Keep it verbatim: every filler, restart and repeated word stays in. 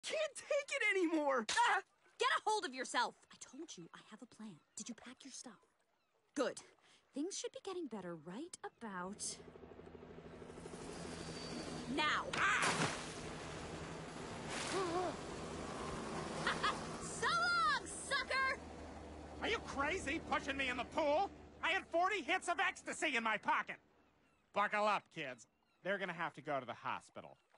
can't take it anymore. Ah! Get a hold of yourself. I told you I have a plan. Did you pack your stuff? Good. Things should be getting better right about now. Ah! So long, sucker! Are you crazy pushing me in the pool? I had forty hits of ecstasy in my pocket. Buckle up, kids. They're gonna have to go to the hospital.